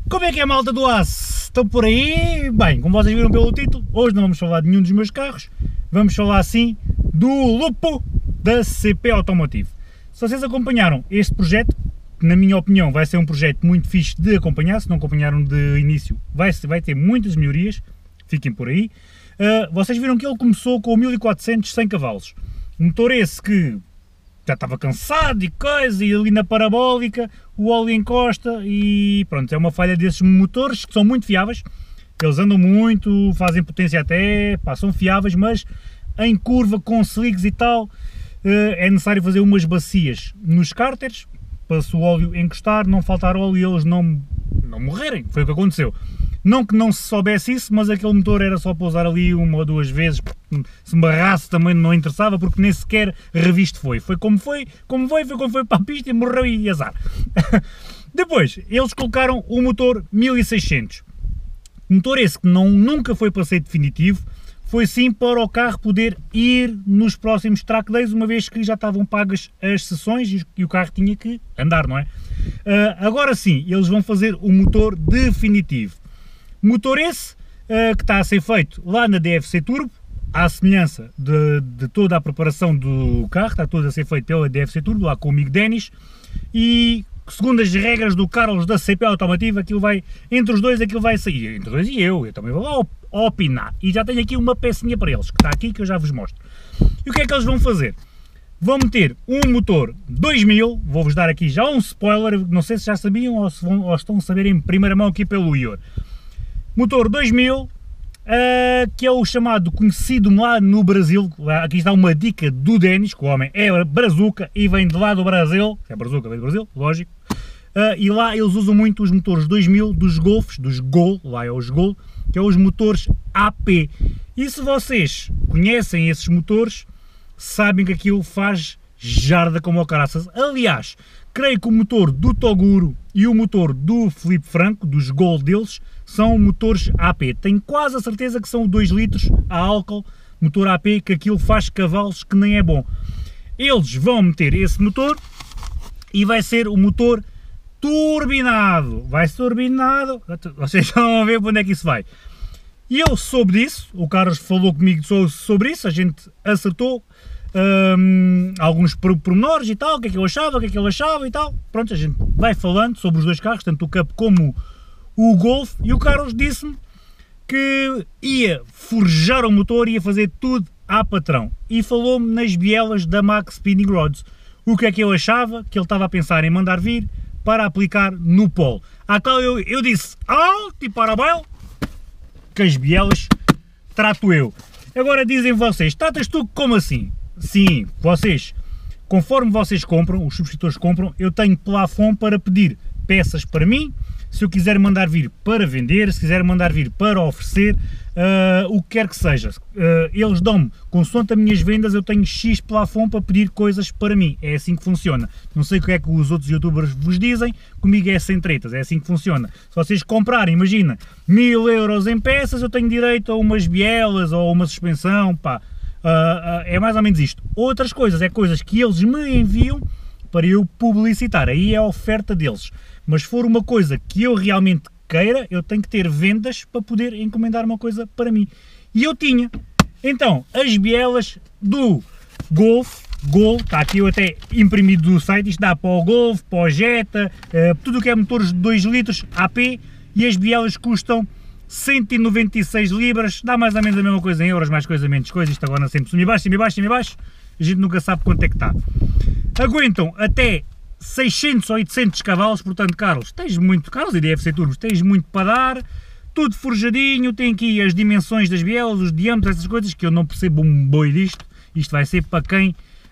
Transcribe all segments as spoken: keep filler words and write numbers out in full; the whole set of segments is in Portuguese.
Como é que é, malta do Aço? Estão por aí? Bem, como vocês viram pelo título, hoje não vamos falar de nenhum dos meus carros, vamos falar sim do Lupo da C P Automotive. Se vocês acompanharam este projeto, que na minha opinião vai ser um projeto muito fixe de acompanhar, se não acompanharam de início vai, vai ter muitas melhorias, fiquem por aí. Uh, vocês viram que ele começou com mil e quatrocentos, cem cavalos, um motor esse que já estava cansado e coisa, e ali na parabólica o óleo encosta e pronto, é uma falha desses motores que são muito fiáveis, eles andam muito, fazem potência até, pá, são fiáveis, mas em curva com slicks e tal é necessário fazer umas bacias nos cárteres para se o óleo encostar, não faltar óleo e eles não, não morrerem, foi o que aconteceu. Não que não se soubesse isso, mas aquele motor era só para usar ali uma ou duas vezes, se me barrasse também não interessava, porque nem sequer revisto foi. Foi como foi, como foi, foi como foi para a pista e morreu e azar. Depois, eles colocaram o motor mil e seiscentos. Motor esse que não, nunca foi para ser definitivo, foi sim para o carro poder ir nos próximos track days, uma vez que já estavam pagas as sessões e o carro tinha que andar, não é? Uh, agora sim, eles vão fazer o motor definitivo. Motor esse uh, que está a ser feito lá na D F C Turbo, à semelhança de, de toda a preparação do carro, está tudo a ser feito pela D F C Turbo, lá com o amigo Denis, e segundo as regras do Carlos da C P Automotive, aquilo vai, entre os dois aquilo vai sair, entre os dois e eu, eu também vou lá opinar, e já tenho aqui uma pecinha para eles, que está aqui, que eu já vos mostro. E o que é que eles vão fazer? Vão meter um motor dois mil, vou-vos dar aqui já um spoiler, não sei se já sabiam ou, se vão, ou estão a saber em primeira mão aqui pelo Ior. Motor dois mil, uh, que é o chamado, conhecido lá no Brasil, aqui está uma dica do Denis, que o homem é brazuca e vem de lá do Brasil, é brazuca, vem do Brasil, lógico, uh, e lá eles usam muito os motores dois mil dos Golfs, dos Gol, lá é os Gol, que é os motores A P. E se vocês conhecem esses motores, sabem que aquilo faz jarda como o caraças. Aliás, creio que o motor do Toguro e o motor do Filipe Franco, dos Gol deles, são motores A P. Tenho quase a certeza que são dois litros a álcool, motor A P, que aquilo faz cavalos que nem é bom. Eles vão meter esse motor e vai ser o motor turbinado. Vai ser turbinado, vocês estão a ver para onde é que isso vai. E eu soube disso, o Carlos falou comigo sobre isso, a gente acertou um, alguns pormenores e tal, o que é que eu achava, o que é que ele achava e tal. Pronto, a gente vai falando sobre os dois carros, tanto o Cup como o Golf, e o Carlos disse-me que ia forjar o motor e ia fazer tudo à patrão. E falou-me nas bielas da Max Spinning Rods. O que é que eu achava? Que ele estava a pensar em mandar vir para aplicar no polo. À qual eu, eu disse, alto e parabéns, que as bielas trato eu. Agora dizem vocês, tratas tu como assim? Sim, vocês, conforme vocês compram, os subscritores compram, eu tenho plafond para pedir peças para mim. Se eu quiser mandar vir para vender, se quiser mandar vir para oferecer, uh, o que quer que seja, uh, eles dão-me, consoante as minhas vendas, eu tenho X plafond para pedir coisas para mim, é assim que funciona. Não sei o que é que os outros youtubers vos dizem, comigo é sem tretas, é assim que funciona. Se vocês comprarem, imagina, mil euros em peças, eu tenho direito a umas bielas ou uma suspensão, pá, uh, uh, é mais ou menos isto. Outras coisas, é coisas que eles me enviam para eu publicitar, aí é a oferta deles. Mas se for uma coisa que eu realmente queira, eu tenho que ter vendas para poder encomendar uma coisa para mim. E eu tinha. Então, as bielas do Golf, Gol, está aqui eu até imprimido do site, isto dá para o Golf, para o Jetta, uh, tudo o que é motores de dois litros A P, e as bielas custam cento e noventa e seis libras, dá mais ou menos a mesma coisa em euros, mais coisa, menos coisa, isto agora sempre sumi baixo, sumi baixo, sumi baixo, a gente nunca sabe quanto é que está. Aguentam até seiscentos ou oitocentos cavalos, portanto, Carlos, tens muito, Carlos e D F C Turbos, tens muito para dar, tudo forjadinho, tem aqui as dimensões das bielas, os diâmetros, essas coisas, que eu não percebo um boi disto, isto vai ser para quem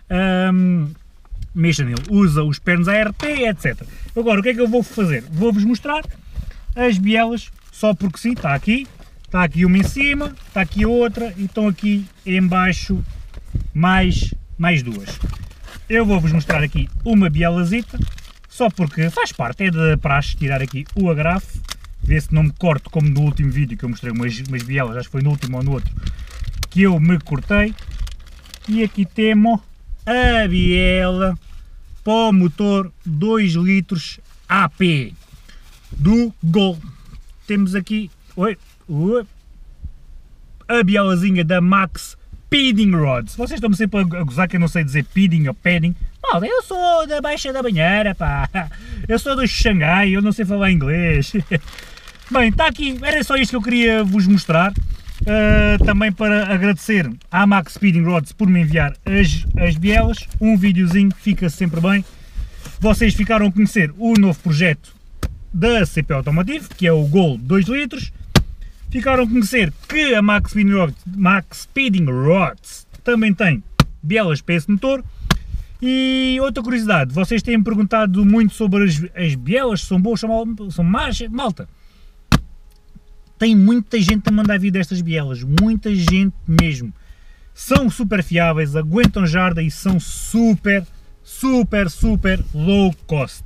um, mexa nele, usa os pernos A R P, etcétera. Agora, o que é que eu vou fazer? Vou-vos mostrar as bielas, só porque sim, está aqui, está aqui uma em cima, está aqui outra, e estão aqui em baixo mais, mais duas. Eu vou-vos mostrar aqui uma bielazita, só porque faz parte, é da praxe tirar aqui o agrafe, ver se não me corto como no último vídeo que eu mostrei umas, umas bielas, acho que foi no último ou no outro, que eu me cortei. E aqui temos a biela para o motor dois litros A P. do Gol. Temos aqui oi, oi, a bielazinha da Max Speeding Rods. Vocês estão-me sempre a gozar que eu não sei dizer Speeding ou Padding. Mal, eu sou da Baixa da Banheira, pá. Eu sou do Xangai, eu não sei falar inglês. Bem, está aqui, era só isto que eu queria vos mostrar. Uh, também para agradecer à Max Speeding Rods por me enviar as, as bielas. Um videozinho fica sempre bem. Vocês ficaram a conhecer o novo projeto da C P Automotive, que é o Gol dois litros. Ficaram a conhecer que a Max Speeding Rods, Max Speeding Rods também tem bielas para esse motor. E outra curiosidade, vocês têm perguntado muito sobre as, as bielas, se são boas, são, são más, malta. Tem muita gente a mandar vir destas bielas, muita gente mesmo. São super fiáveis, aguentam jarda e são super, super, super low cost.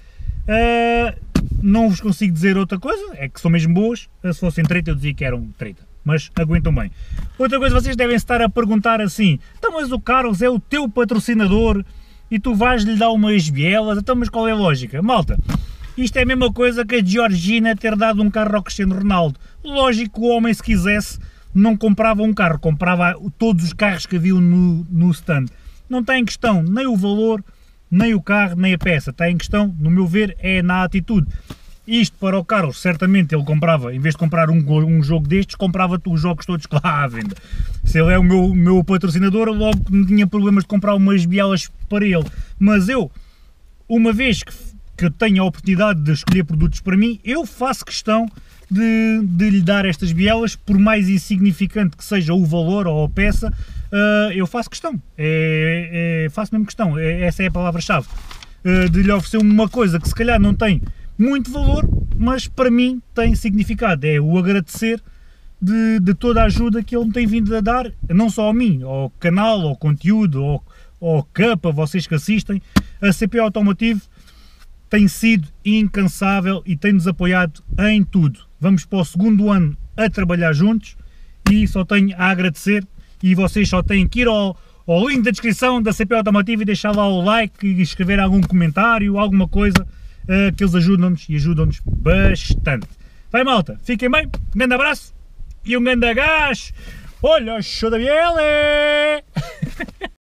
Uh, não vos consigo dizer outra coisa, é que são mesmo boas. Se fossem treta eu dizia que eram treta, mas aguentam bem. Outra coisa, vocês devem estar a perguntar assim, então mas o Carlos é o teu patrocinador e tu vais-lhe dar umas bielas, então mas qual é a lógica? Malta, isto é a mesma coisa que a Georgina ter dado um carro ao Cristiano Ronaldo. Lógico que o homem, se quisesse, não comprava um carro, comprava todos os carros que haviam no, no stand. Não está em questão nem o valor, nem o carro, nem a peça. Está em questão, no meu ver, é na atitude. Isto para o Carlos, certamente ele comprava, em vez de comprar um, um jogo destes, comprava os jogos todos que lá à venda. Se ele é o meu, meu patrocinador, logo não tinha problemas de comprar umas bielas para ele. Mas eu, uma vez que, que eu tenho a oportunidade de escolher produtos para mim, eu faço questão de, de lhe dar estas bielas, por mais insignificante que seja o valor ou a peça, uh, eu faço questão, é, é, faço mesmo questão, é, essa é a palavra-chave, uh, de lhe oferecer uma coisa que se calhar não tem muito valor, mas para mim tem significado, é o agradecer de, de toda a ajuda que ele me tem vindo a dar, não só a mim, ao canal, ao conteúdo, ao, ao Cup, a vocês que assistem. A C P Automotive tem sido incansável e tem-nos apoiado em tudo. Vamos para o segundo ano a trabalhar juntos e só tenho a agradecer, e vocês só têm que ir ao, ao link da descrição da C P Automotive e deixar lá o like e escrever algum comentário, alguma coisa, uh, que eles ajudam-nos e ajudam-nos bastante. Vai, malta, fiquem bem, um grande abraço e um grande gás. Olha, show da biela!